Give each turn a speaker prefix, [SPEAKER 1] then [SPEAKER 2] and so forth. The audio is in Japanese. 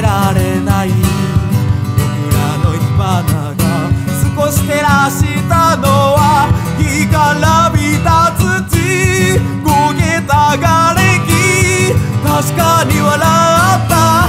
[SPEAKER 1] られない僕らの火花が少し照らしたのは干からびた土焦げた瓦礫確かに笑った